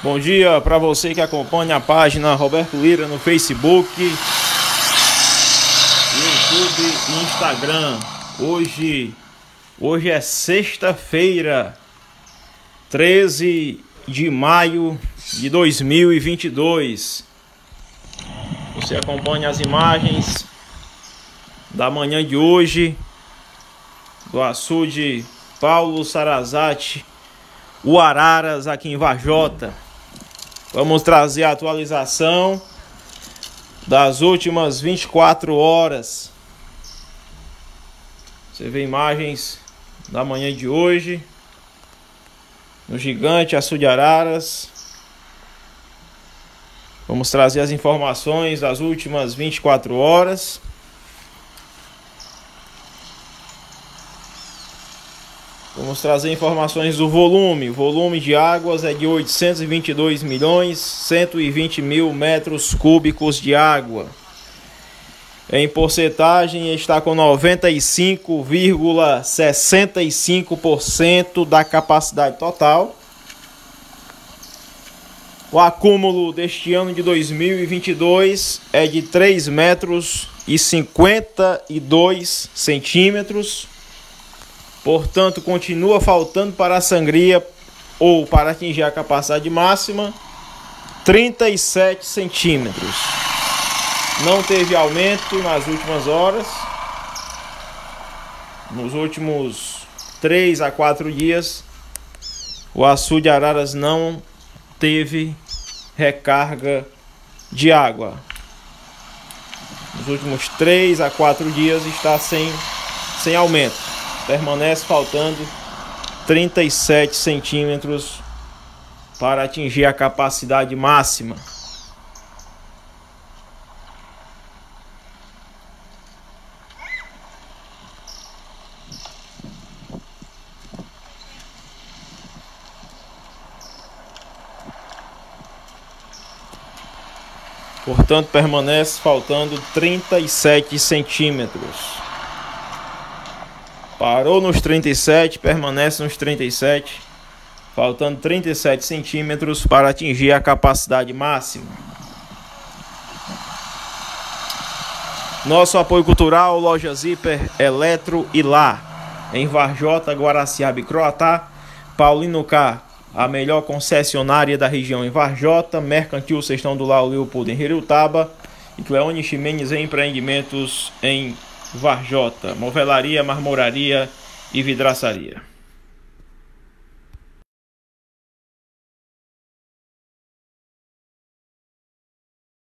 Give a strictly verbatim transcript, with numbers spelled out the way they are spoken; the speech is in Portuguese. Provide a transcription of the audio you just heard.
Bom dia para você que acompanha a página Roberto Lira no Facebook, YouTube e Instagram. Hoje, hoje é sexta-feira, treze de maio de dois mil e vinte e dois. Você acompanha as imagens da manhã de hoje do açude Paulo Sarazate, o Araras, aqui em Varjota. Vamos trazer a atualização das últimas vinte e quatro horas. Você vê imagens da manhã de hoje no gigante açude Araras. Vamos trazer as informações das últimas vinte e quatro horas. Vamos trazer informações do volume. O volume de águas é de oitocentos e vinte e dois milhões cento e vinte mil metros cúbicos de água. Em porcentagem está com noventa e cinco vírgula sessenta e cinco por cento da capacidade total. O acúmulo deste ano de dois mil e vinte e dois é de três metros e cinquenta e dois centímetros. Portanto, continua faltando para a sangria, ou para atingir a capacidade máxima, trinta e sete centímetros. Não teve aumento nas últimas horas. Nos últimos três a quatro dias, o açude Araras não teve recarga de água. Nos últimos três a quatro dias está sem, sem aumento. Permanece faltando trinta e sete centímetros para atingir a capacidade máxima. Portanto, permanece faltando trinta e sete centímetros. Parou nos trinta e sete, permanece nos trinta e sete, faltando trinta e sete centímetros para atingir a capacidade máxima. Nosso apoio cultural, Loja Zíper, Eletro e Lá, em Varjota, Guaraciaba e Croatá. Paulino K, a melhor concessionária da região em Varjota. Mercantil Sextão do Lar Leopoldo em Heriotaba. E Cleone Ximenes Empreendimentos em Varjota, movelaria, marmoraria e vidraçaria.